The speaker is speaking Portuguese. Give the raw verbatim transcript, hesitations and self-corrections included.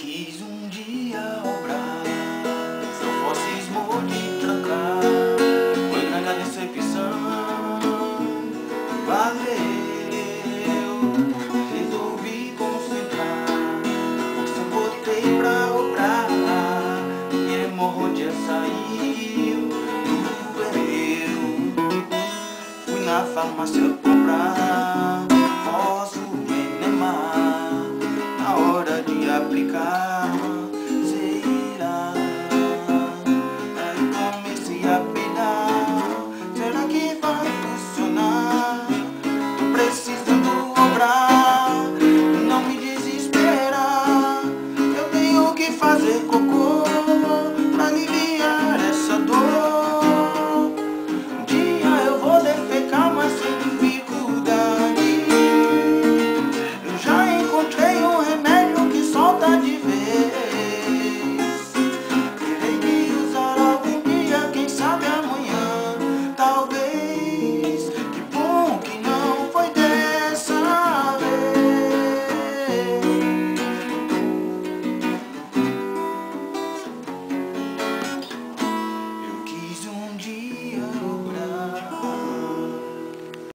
quis um dia obrar, se eu fosse esmor de trancar, foi grande a decepção. Valeu, resolvi concentrar, força eu botei pra obrar, e hemorrodia saiu, doeu. Fui na farmácia comprar